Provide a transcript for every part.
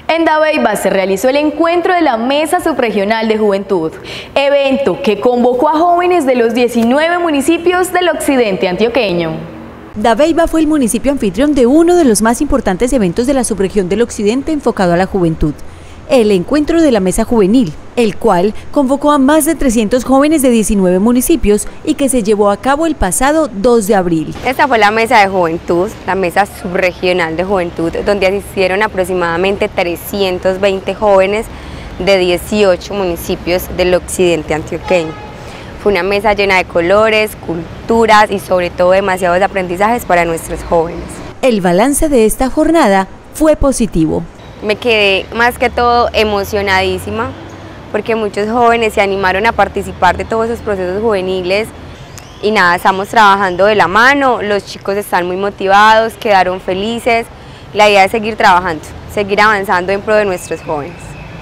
En Dabeiba se realizó el encuentro de la Mesa Subregional de Juventud, evento que convocó a jóvenes de los 19 municipios del occidente antioqueño. Dabeiba fue el municipio anfitrión de uno de los más importantes eventos de la subregión del occidente enfocado a la juventud, el encuentro de la Mesa Juvenil, el cual convocó a más de 300 jóvenes de 19 municipios y que se llevó a cabo el pasado 2 de abril. Esta fue la Mesa de Juventud, la Mesa Subregional de Juventud, donde asistieron aproximadamente 320 jóvenes de 18 municipios del occidente antioqueño. Fue una mesa llena de colores, culturas y sobre todo demasiados aprendizajes para nuestros jóvenes. El balance de esta jornada fue positivo. Me quedé más que todo emocionadísima porque muchos jóvenes se animaron a participar de todos esos procesos juveniles y nada, estamos trabajando de la mano, los chicos están muy motivados, quedaron felices, la idea es seguir trabajando, seguir avanzando en pro de nuestros jóvenes.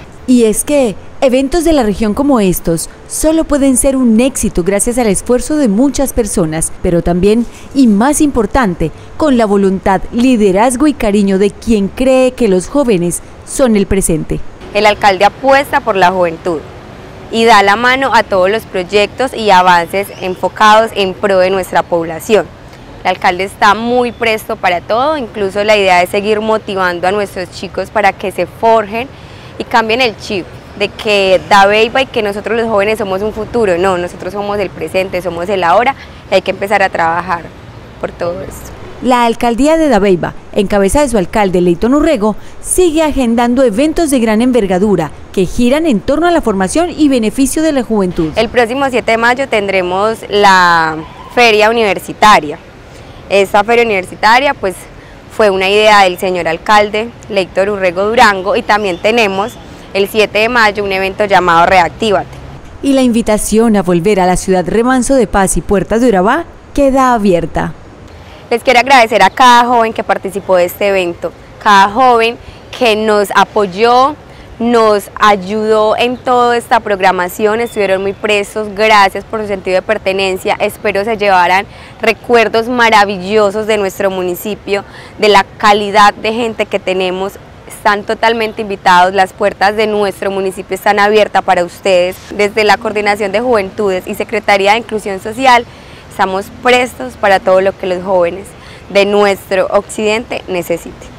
Y es que eventos de la región como estos solo pueden ser un éxito gracias al esfuerzo de muchas personas, pero también, y más importante, con la voluntad, liderazgo y cariño de quien cree que los jóvenes son el presente. El alcalde apuesta por la juventud y da la mano a todos los proyectos y avances enfocados en pro de nuestra población. El alcalde está muy presto para todo, incluso la idea es seguir motivando a nuestros chicos para que se forjen y cambien el chip de que Dabeiba y que nosotros los jóvenes somos un futuro. No, nosotros somos el presente, somos el ahora y hay que empezar a trabajar por todo esto. La alcaldía de Dabeiba, en cabeza de su alcalde Leighton Urrego, sigue agendando eventos de gran envergadura que giran en torno a la formación y beneficio de la juventud. El próximo 7 de mayo tendremos la feria universitaria. Esta feria universitaria pues fue una idea del señor alcalde Leighton Urrego Durango y también tenemos el 7 de mayo un evento llamado Reactívate. Y la invitación a volver a la ciudad Remanso de Paz y Puertas de Urabá queda abierta. Les quiero agradecer a cada joven que participó de este evento, cada joven que nos apoyó, nos ayudó en toda esta programación, estuvieron muy prestos, gracias por su sentido de pertenencia, espero se llevaran recuerdos maravillosos de nuestro municipio, de la calidad de gente que tenemos. Están totalmente invitados, las puertas de nuestro municipio están abiertas para ustedes. Desde la Coordinación de Juventudes y Secretaría de Inclusión Social estamos prestos para todo lo que los jóvenes de nuestro occidente necesiten.